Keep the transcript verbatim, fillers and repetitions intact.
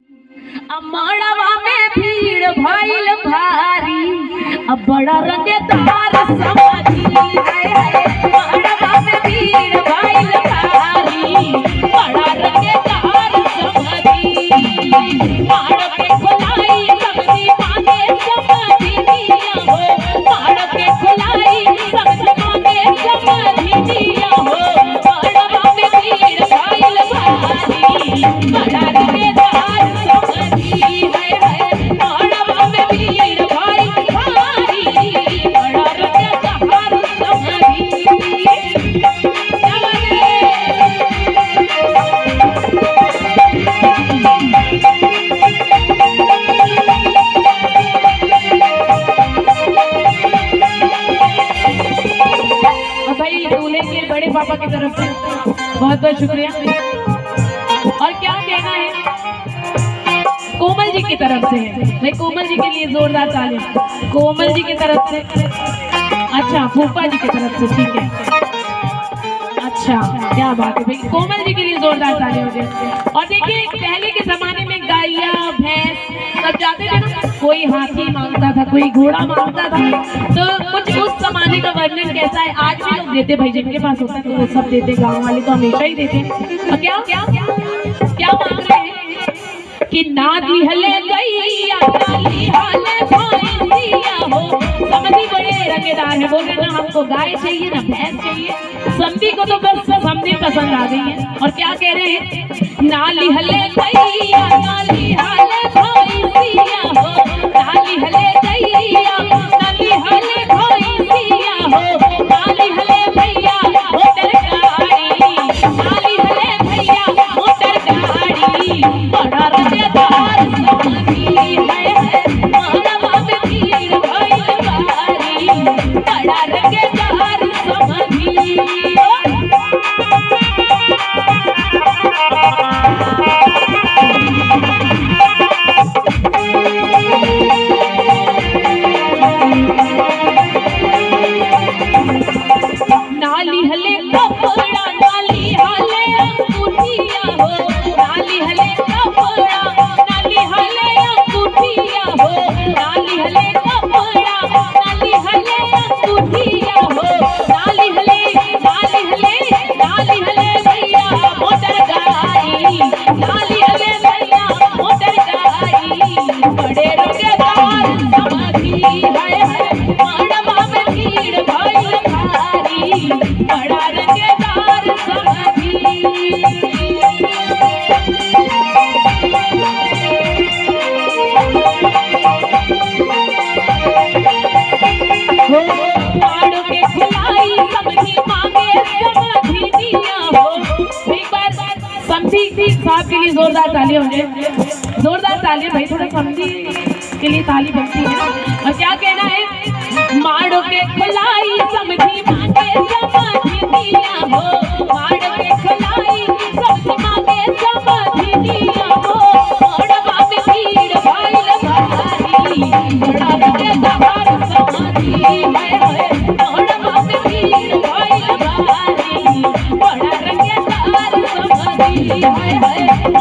अमड़वा में भीड़ भइल भारी, अब बड़ा रंगदार समाधी है। अमड़वा में भीड़ भइल भारी, बड़ा रंगदार समाधी। माड़ के खुलाई समधी मांगे समाधी दिया हो, माड़ के खुलाई समधी मांगे समाधी दिया हो। अमड़वा में भीड़ भइल भारी, बड़ा रंगदार पापा की तरफ से बहुत बहुत शुक्रिया। और क्या कहना है कोमल जी की तरफ से, भाई कोमल जी के लिए जोरदार तालियां। कोमल जी की तरफ से, अच्छा फूफा जी की तरफ से, ठीक है, अच्छा क्या बात है भाई, कोमल जी के लिए जोरदार तालियां हो जाए। और देखिए पहले के जमाने में गाइया भैंस सब जाते थे ना, कोई हाथी मांगता था, कोई घोड़ा मांगता था, तो कुछ उस जमाने का वर्णन कैसा है आज भी लोग देते, भाई जिनके पास होता है तो वो सब देते, गाँव वाले तो हमेशा ही देते। और क्या क्या क्या मांग रहे हैं कि नादी हले गैया नाली हाले भैंसिया हो। समधी बड़े रंगेदार है, बोल रहे ना हमको गाय चाहिए ना भैंस चाहिए। समधी को तो बस समधी पसंद आ गई है। और क्या कह रहे हैं, नाली हले गैया नाली हाले भैंसिया हो, नाली हले गैया नाली हाले भैंसिया हो। नाली हले भैया मोटर गाड़ी, नाली हले भैया मोटर गाड़ी, बड़ा रंगदार समाधी है। मानवा में भीड़ भइल भारी, बड़ा रंगदार समाधी। नाली हले कपड़ा नाली हले अंगूठिया हो, नाली हले कपड़ा नाली हले अंगूठिया हो, नाली हले कपड़ा नाली हले अंगूठिया हो। नाली हले नाली हले नाली हले भैया मोटर गाड़ी, नाली हले भैया मोटर गाड़ी, बड़े रंगदार समाधी है। मानवा में भीड़ भइल भारी, बड़ा रंगदार समाधी। माड़ के खुलाई समधी मांगे समाधी दिया हो। एक बार समधी साहब के लिए जोरदार तालियां हो जाए, जोरदार तालियां भाई, थोड़ा समधी के लिए ताली बनती है ना। और क्या कहना है, माड़ के खुलाई समधी मांगे समाधी दिया हो, माड़ के खुलाई समधी मांगे समाधी दिया हो। माड़वा में भीड़ भइल भारी, बड़ा रंगदार समाधी है। माड़वा में भीड़ भइल भारी, बड़ा रंगदार समाधी है।